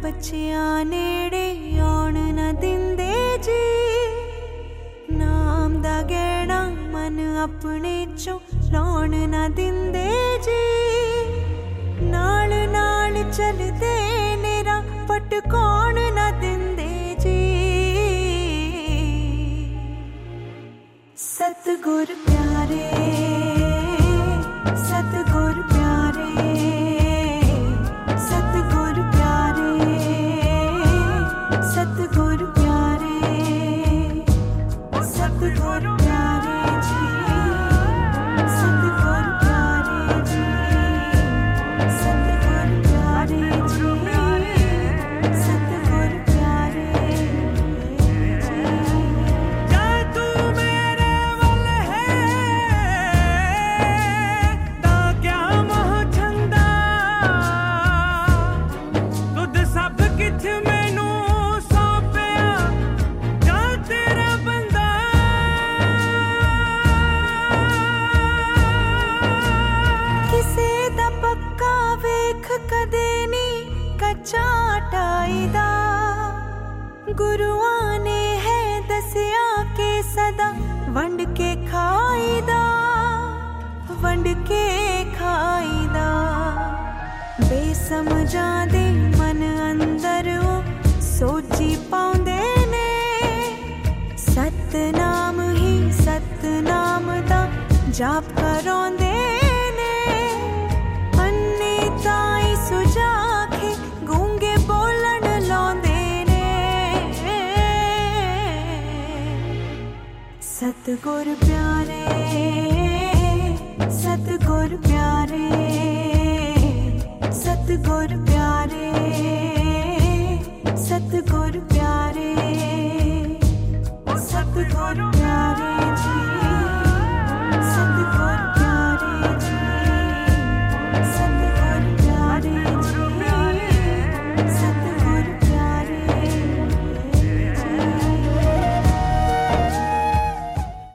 बच्चियां नेड़े आउण न दिंदे जी, नाम दा गैड़ा मन अपने चों लाउण न दिंदे जी, नाल नाल चलदे नेरा पटकाउण न दिंदे जी। सतगुर प्यारे, सतगुर प्यारे, सतगुर प्यारे, सतगुर प्यारे, सतगुर प्यारे जी, सतगुर प्यारे जी, सतगुर प्यारे जी, सतगुर प्यारे जी। जा तू मेरे वल है ता क्या मोह छंदा, तुद सब किछ मैनू सौंपिया जा तेरा बंदा। किसे दा पक्का वेख कदे नी कच्चा टाईदा, गुरुआं ने है दसिया के सदा वंड के खाईदा, वंड के खाईदा। बेसमझां दे मन अंदर ओ सोची पाउंदे ने, सतनाम ही सतनाम दा जाप कराउंदे ने, अन्ने ताई सुजाखे गूंगे बोलण लाउंदे ने। सतगुर प्यारे,